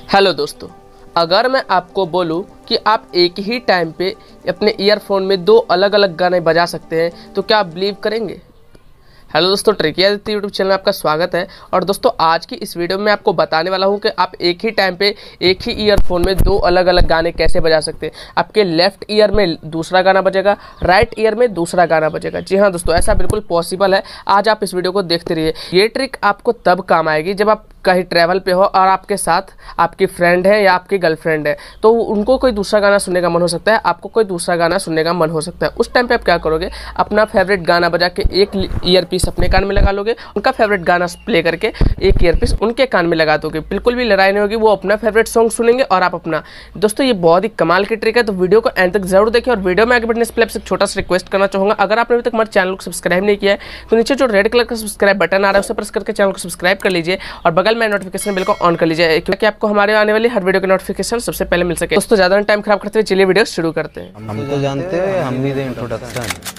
Hello दोस्तों, अगर मैं आपको बोलूं कि आप एक ही टाइम पे अपने ईयरफोन में दो अलग अलग गाने बजा सकते हैं तो क्या आप बिलीव करेंगे। हेलो दोस्तों, ट्रिकी आदित्य यूट्यूब चैनल में आपका स्वागत है। और दोस्तों, आज की इस वीडियो में आपको बताने वाला हूं कि आप एक ही टाइम पे एक ही ईयरफोन में दो अलग अलग गाने कैसे बजा सकते हैं। आपके लेफ्ट ईयर में दूसरा गाना बजेगा, राइट ईयर में दूसरा गाना बजेगा। जी हाँ दोस्तों, ऐसा बिल्कुल पॉसिबल है। आज आप इस वीडियो को देखते रहिए। ये ट्रिक आपको तब काम आएगी जब आप कहीं ट्रैवल पे हो और आपके साथ आपकी फ्रेंड है या आपकी गर्लफ्रेंड है, तो उनको कोई दूसरा गाना सुनने का मन हो सकता है, आपको कोई दूसरा गाना सुनने का मन हो सकता है। उस टाइम पे आप क्या करोगे, अपना फेवरेट गाना बजा के एक ईयरपीस अपने कान में लगा लोगे, उनका फेवरेट गाना प्ले करके एक ईयरपीस उनके कान में लगा दोगे। बिल्कुल भी लड़ाई नहीं होगी, वो अपना फेवरेट सॉन्ग सुनेंगे और आप अपना। दोस्तों, ये बहुत ही कमाल की ट्रिक है, तो वीडियो को एंड तक जरूर देखें। और वीडियो में आगे बढ़ने से पहले आपसे छोटा सा रिक्वेस्ट करना चाहूँगा, अगर आपने अभी तक हमारे चैनल को सब्सक्राइब नहीं किया है तो नीचे जो रेड कलर का सब्सक्राइब बटन आ रहा है उसे प्रेस करके चैनल को सब्सक्राइब कर लीजिए और बगल में नोटिफिकेशन बिल को ऑन कर लीजिए, क्योंकि आपको हमारे आने वाली हर वीडियो की नोटिफिकेशन सबसे पहले मिल सके। दोस्तों, ज्यादा टाइम खराब करते हुए चलिए वीडियो शुरू करते हैं। हम तो जानते हैं, हम भी दें इंट्रोडक्शन।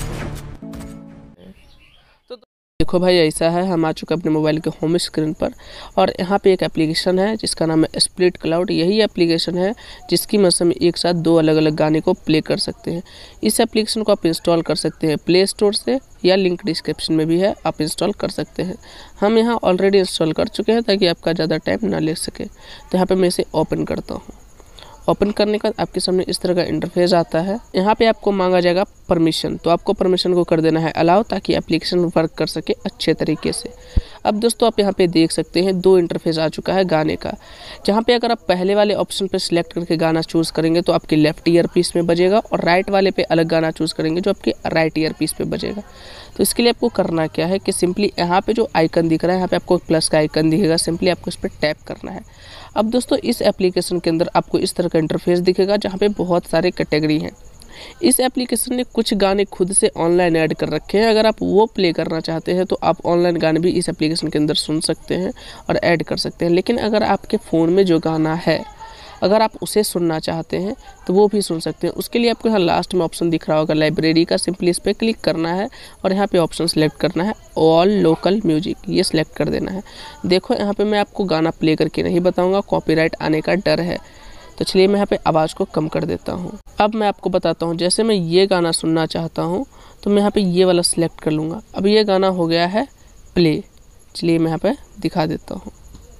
देखो भाई, ऐसा है, हम आ चुके अपने मोबाइल के होम स्क्रीन पर और यहाँ पे एक एप्लीकेशन है जिसका नाम है स्प्लिट क्लाउड। यही एप्लीकेशन है जिसकी मदद से हम एक साथ दो अलग अलग गाने को प्ले कर सकते हैं। इस एप्लीकेशन को आप इंस्टॉल कर सकते हैं प्ले स्टोर से, या लिंक डिस्क्रिप्शन में भी है, आप इंस्टॉल कर सकते हैं। हम यहाँ ऑलरेडी इंस्टॉल कर चुके हैं ताकि आपका ज़्यादा टाइम ना ले सके। तो यहाँ पर मैं इसे ओपन करता हूँ। ओपन करने के बाद आपके सामने इस तरह का इंटरफेस आता है। यहाँ पे आपको मांगा जाएगा परमिशन, तो आपको परमिशन को कर देना है अलाउ, ताकि एप्लीकेशन वर्क कर सके अच्छे तरीके से। अब दोस्तों, आप यहाँ पे देख सकते हैं दो इंटरफेस आ चुका है गाने का, जहाँ पे अगर आप पहले वाले ऑप्शन पे सिलेक्ट करके गाना चूज़ करेंगे तो आपके लेफ्ट ईयर पीस में बजेगा, और राइट वाले पे अलग गाना चूज़ करेंगे जो आपके राइट ईयर पीस पे बजेगा। तो इसके लिए आपको करना क्या है कि सिंपली यहाँ पे जो आइकन दिख रहा है, यहाँ पे आपको प्लस का आइकन दिखेगा, सिंपली आपको इस पर टैप करना है। अब दोस्तों, इस एप्लीकेशन के अंदर आपको इस तरह का इंटरफेस दिखेगा जहाँ पे बहुत सारे कैटेगरी हैं। इस एप्लीकेशन ने कुछ गाने खुद से ऑनलाइन ऐड कर रखे हैं। अगर आप वो प्ले करना चाहते हैं तो आप ऑनलाइन गाने भी इस एप्लीकेशन के अंदर सुन सकते हैं और ऐड कर सकते हैं। लेकिन अगर आपके फ़ोन में जो गाना है, अगर आप उसे सुनना चाहते हैं तो वो भी सुन सकते हैं। उसके लिए आपको यहाँ लास्ट में ऑप्शन दिख रहा होगा लाइब्रेरी का, सिंपली इस पर क्लिक करना है और यहाँ पे ऑप्शन सेलेक्ट करना है ऑल लोकल म्यूजिक, ये सिलेक्ट कर देना है। देखो, यहाँ पे मैं आपको गाना प्ले करके नहीं बताऊँगा, कॉपीराइट आने का डर है, तो चलिए मैं यहाँ पे आवाज़ को कम कर देता हूँ। अब मैं आपको बताता हूँ, जैसे मैं ये गाना सुनना चाहता हूँ तो मैं यहाँ पे ये वाला सिलेक्ट कर लूँगा। अब ये गाना हो गया है प्ले, चलिए मैं यहाँ पे दिखा देता हूँ।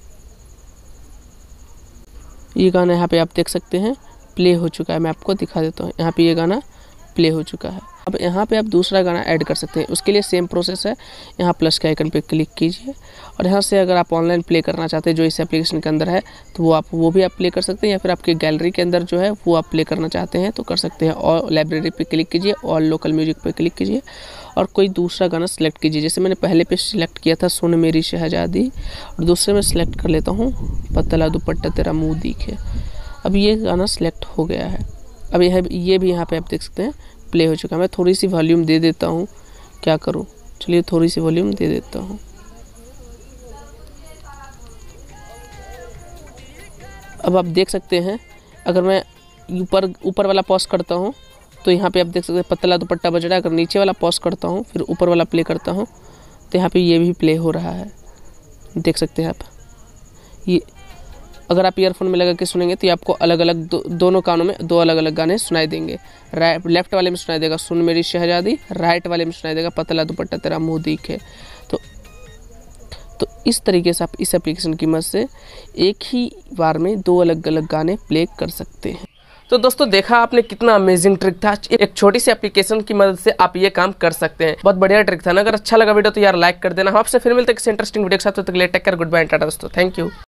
ये गाना यहाँ पे आप देख सकते हैं प्ले हो चुका है। मैं आपको दिखा देता हूँ, यहाँ पे ये गाना प्ले हो चुका है। अब यहाँ पे आप दूसरा गाना ऐड कर सकते हैं। उसके लिए सेम प्रोसेस है, यहाँ प्लस के आइकन पे क्लिक कीजिए और यहाँ से अगर आप ऑनलाइन प्ले करना चाहते हैं जो इस एप्लीकेशन के अंदर है तो वो भी आप प्ले कर सकते हैं, या फिर आपके गैलरी के अंदर जो है वो आप प्ले करना चाहते हैं तो कर सकते हैं। और लाइब्रेरी पे क्लिक कीजिए, ऑल लोकल म्यूजिक पे क्लिक कीजिए और कोई दूसरा गाना सेलेक्ट कीजिए। जैसे मैंने पहले पे सिलेक्ट किया था सुन मेरी शहजादी, और दूसरे में सिलेक्ट कर लेता हूँ पतला दुपट्टा तेरा मुँह दिखे। अब ये गाना सिलेक्ट हो गया है। अब ये भी यहाँ पे आप देख सकते हैं प्ले हो चुका है। मैं थोड़ी सी वॉल्यूम दे देता हूँ, क्या करूँ, चलिए थोड़ी सी वॉल्यूम दे देता हूँ। अब आप देख सकते हैं, अगर मैं ऊपर वाला पॉज करता हूँ तो यहाँ पे आप देख सकते हैं पतला दुपट्टा बज रहा है। अगर नीचे वाला पॉज करता हूँ फिर ऊपर वाला प्ले करता हूँ तो यहाँ पे ये भी प्ले हो रहा है, देख सकते हैं आप। ये अगर आप ईयरफोन में लगा के सुनेंगे तो ये आपको अलग अलग दोनों कानों में दो अलग अलग गाने सुनाई देंगे। लेफ्ट वाले में सुनाई देगा सुन मेरी शहजादी, राइट वाले में सुनाई देगा पतला दुपट्टा तेरा मुँह दिखे। तो इस तरीके से आप इस एप्लीकेशन की मदद से एक ही बार में दो अलग अलग गाने प्ले कर सकते हैं। तो दोस्तों, देखा आपने कितना अमेजिंग ट्रिक था। एक छोटी सी एप्लीकेशन की मदद से आप ये काम कर सकते हैं। बहुत बढ़िया ट्रिक था ना। अगर अच्छा लगा वीडियो तो यार लाइक कर देना। हम आपसे फिर मिलते हैं किसी इंटरेस्टिंग वीडियो के साथ। तो तक के लिए टेक केयर, गुड बाय, टाटा दोस्तों, थैंक यू।